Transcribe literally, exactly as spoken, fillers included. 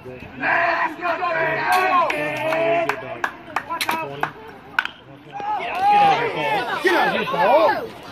Let's go, go, go, go! Get out of here, Paul. Get out of here, Paul.